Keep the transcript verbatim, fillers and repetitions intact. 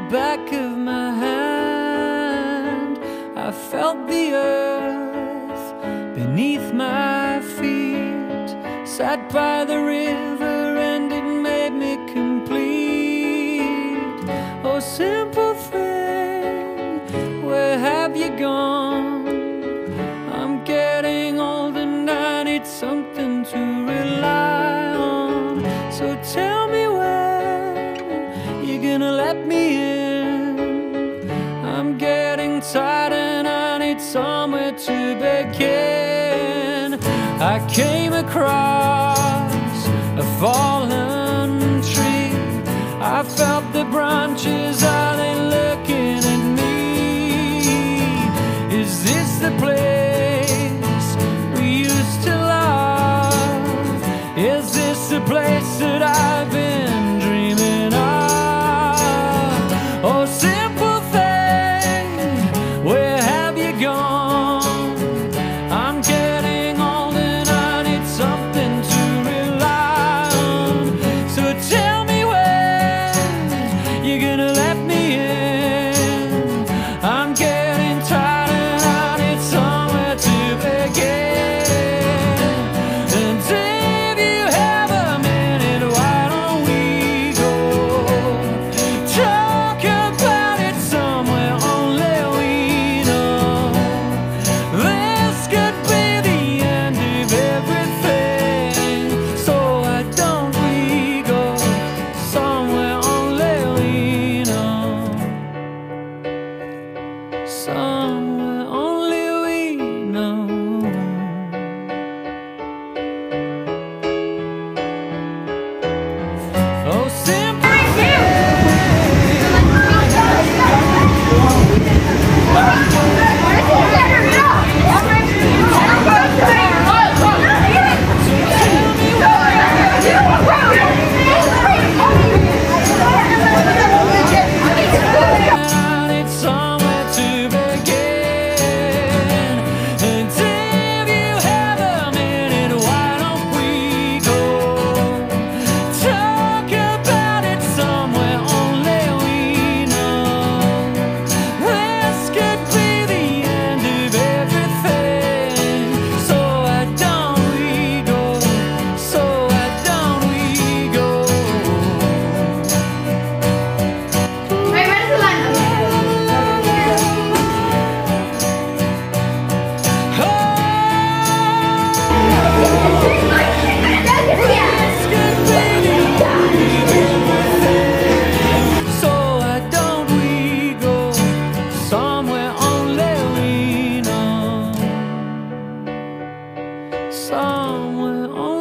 back of my hand. I felt the earth beneath my feet, sat by the river and it made me complete. Oh, simple thing, where have you gone? I'm getting old and I need something to rely on. So tell me when you're gonna let me in. I'm getting tired and I need somewhere to begin. I came across a fallen tree. I felt the branches, are they looking at me? Is this the place we used to love? Is this the place that I've been dreaming of? Oh, simple thing, where have you gone? I'm getting old and I need something to rely on. So tell me when you're gonna let me in. I'm getting tired and I need somewhere to begin. And if you have a minute, why don't we go talk about it somewhere only we know? This could be the end of everything. So why don't we go somewhere only we know? Somewhere only we know. Oh, simple I need somewhere to begin. And if you have a minute, why don't we go talk about it somewhere only we know? This could be the end of everything. So why don't we go? So why don't we go? Wait, where's the line? So why don't we go somewhere only we know? Somewhere only